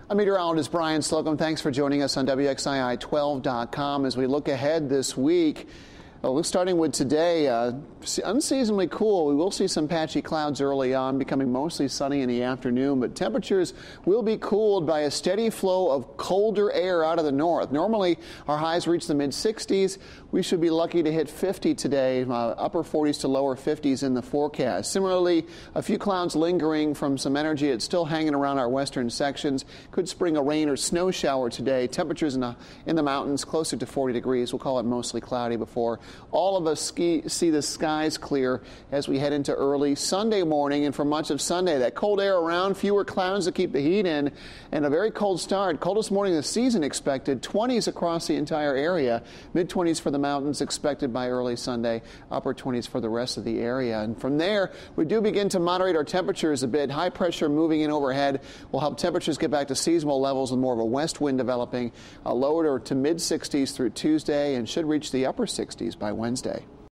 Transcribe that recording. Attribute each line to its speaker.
Speaker 1: I'm meteorologist Brian Slocum. Thanks for joining us on WXII12.com as we look ahead this week. Starting with today, unseasonably cool. We will see some patchy clouds early on, becoming mostly sunny in the afternoon, but temperatures will be cooled by a steady flow of colder air out of the north. Normally, our highs reach the mid-60s. We should be lucky to hit 50 today, upper 40s to lower 50s in the forecast. Similarly, a few clouds lingering from some energy. It's still hanging around our western sections. Could spring a rain or snow shower today. Temperatures in the mountains closer to 40 degrees. We'll call it mostly cloudy before all of us see the skies clear as we head into early Sunday morning. And for much of Sunday, that cold air around, fewer clouds to keep the heat in, and a very cold start. Coldest morning of the season expected, 20s across the entire area. Mid-20s for the mountains expected by early Sunday, upper 20s for the rest of the area. And from there, we do begin to moderate our temperatures a bit. High pressure moving in overhead will help temperatures get back to seasonal levels with more of a west wind developing, lower to mid-60s through Tuesday, and should reach the upper 60s by Wednesday.